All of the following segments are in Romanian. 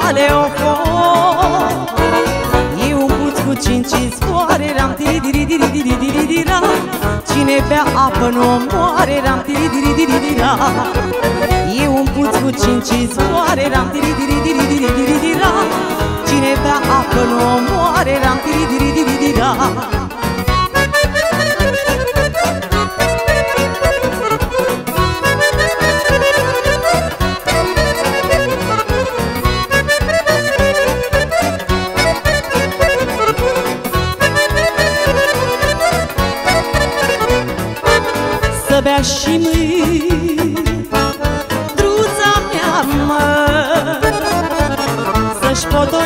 vale o foc. E un puț cu 5 izvoare, ram tiri-diri-diri-diri-diri-diri-ra. Cine bea apă nu moare, ram tiri-diri-diri-diri-ra. E un puț cu 5 izvoare, ram tiri-diri-diri-diri-diri-ra. Cine bea apă nu moare, ram tiri-diri-diri-diri-ra. Să bea și mândruța mea, mă, să-și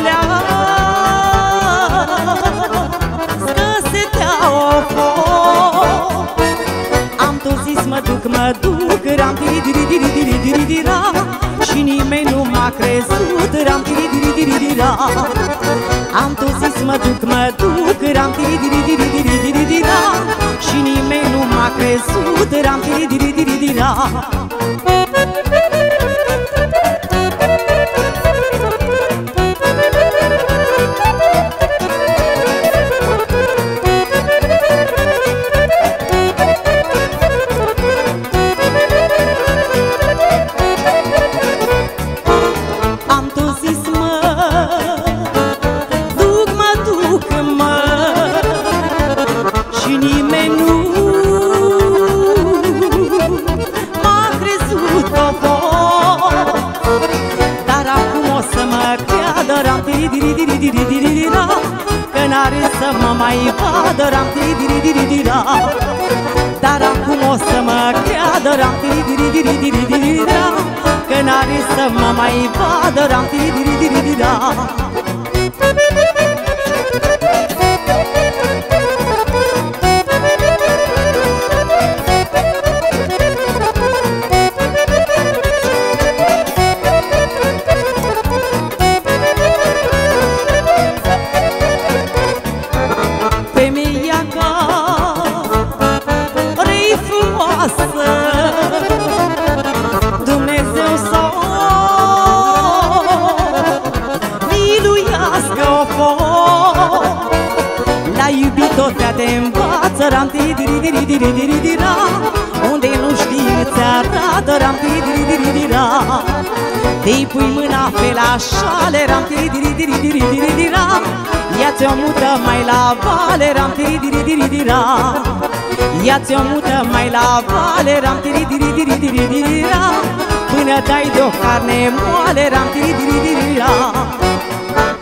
potolească setea o foc. Am tot zis mă duc, ram tiri-diri-diri-diri-diri-ra. Și nimeni nu m-a crezut, ram tiri-diri-diri-diri-ra. Am tot zis mă duc, ram tiri-diri-diri-diri-diri-ra. Și nimeni nu m-a crezut, ram tiri-diri-diri-diri-ra. Am tot zis mă duc, mă, și nimeni nu m-a crezut o foc. Dar acum o să mă creadă, ram tiri-diri-diri-diri-diri-ra. Că n-are să mă mai vadă, ram tiri-diri-diri-diri-ra. Dar acum o să mă creadă, ram tiri-diri-diri-diri-diri-ra. Că n-are să mă mai vadă, ram tiri-diri-diri-diri-ra. Femeia care-i frumoasă, Dumnezeu să o miluiască o foc. La iubit-o te învață, ram tiri-diri-diri-diri-diri-ra. Unde nu știi îți arată, ram tiri-diri-diri-diri-ra. Te-i pui mâna pe la șale, ram tiri-diri-diri-diri-diri-ra. Ia-ți-o mută mai la vale, ram tiri-diri-diri-diri-ra. Ia-ți-o mută mai la vale, ram tiri-diri-diri-diri-diri-ra. Până dai de-o carne moale, ram tiri-diri-diri-diri-ra.